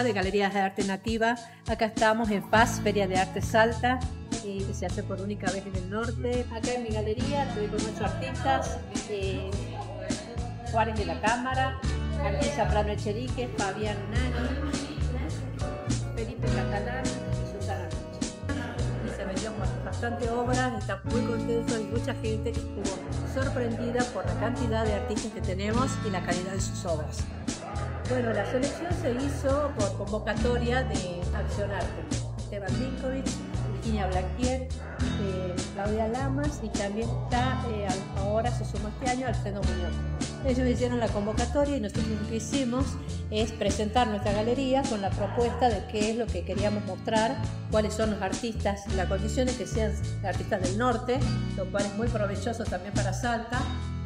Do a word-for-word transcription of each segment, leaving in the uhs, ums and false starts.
de Galerías de Arte Nativa. Acá estamos en Paz, Feria de Arte Salta, eh, que se hace por única vez en el norte. Acá en mi galería estoy con ocho artistas, eh, Juárez de la Cámara, Artisa Prano Echerique, Fabián Nani, Felipe Catalán y Susana Rocha. Y se vendió bastante obra, está muy contento, hay mucha gente que estuvo sorprendida por la cantidad de artistas que tenemos y la calidad de sus obras. Bueno, la selección se hizo por convocatoria de Acción Arte. Esteban Vinkovic, Virginia Blanquier, eh, Claudia Lamas y también está, eh, ahora se sumó este año Alfredo Muñoz. Ellos hicieron la convocatoria y nosotros lo que hicimos es presentar nuestra galería con la propuesta de qué es lo que queríamos mostrar, cuáles son los artistas, las condiciones que sean artistas del norte, lo cual es muy provechoso también para Salta,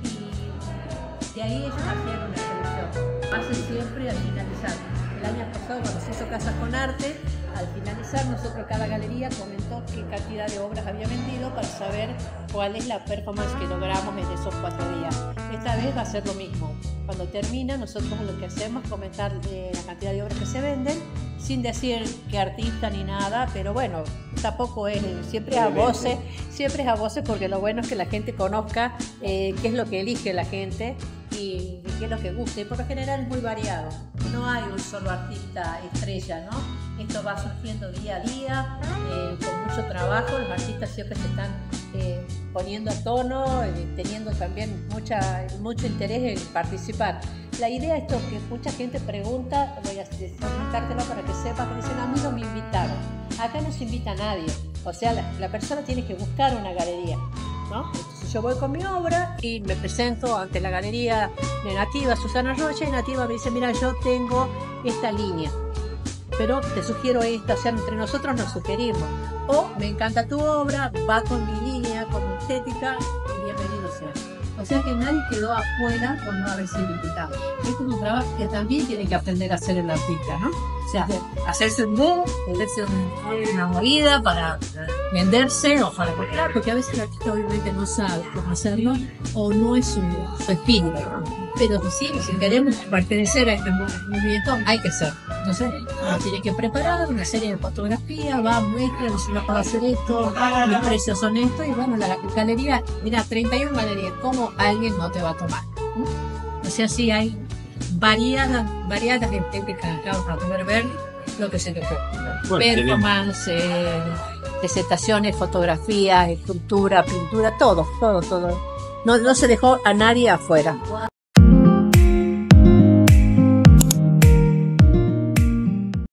y de ahí ellos hacían una selección. Hacen siempre al finalizar. El año pasado, cuando se hizo Casas con Arte, al finalizar nosotros cada galería comentó qué cantidad de obras había vendido para saber cuál es la performance que logramos en esos cuatro días. Esta vez va a ser lo mismo. Cuando termina, nosotros lo que hacemos es comentar eh, la cantidad de obras que se venden, sin decir qué artista ni nada, pero bueno, tampoco es, siempre es a voces, siempre es a voces porque lo bueno es que la gente conozca eh, qué es lo que elige la gente y qué es lo que gusta, y por lo general es muy variado, no hay un solo artista estrella, ¿no? Esto va surgiendo día a día, eh, con mucho trabajo, los artistas siempre se están eh, poniendo a tono, eh, teniendo también mucha, mucho interés en participar. La idea es esto, que mucha gente pregunta, voy a comentártelo para que sepas, que dicen, a mí no me invitaron. Acá no se invita a nadie, o sea, la, la persona tiene que buscar una galería, ¿no? Entonces yo voy con mi obra y me presento ante la galería de Nativa, Susana Rocha, y Nativa me dice, mira, yo tengo esta línea, pero te sugiero esta, o sea, entre nosotros nos sugerimos. O me encanta tu obra, va con mi línea, con mi estética, y bienvenido sea. O sea que nadie quedó afuera por no haber sido invitado. Es un trabajo que también tiene que aprender a hacer el artista, ¿no? O sea, hacerse un ver, hacerse una movida para venderse o para comprar, porque a veces el artista obviamente no sabe cómo hacerlo o no es su, su espíritu, ¿no? Pero sí, si queremos pertenecer a este movimiento, hay que ser. Entonces, uno tiene que preparar una serie de fotografías, va, muestra, nos va a hacer esto, los precios son estos, y bueno, la galería, mira, treinta y una galerías, ¿cómo alguien no te va a tomar? ¿Mm? O sea, sí hay variadas, variadas de técnicas para poder ver lo que se te ocurre. Bueno, performance, eh, presentaciones, fotografías, escultura, pintura, todo, todo, todo. No, no se dejó a nadie afuera.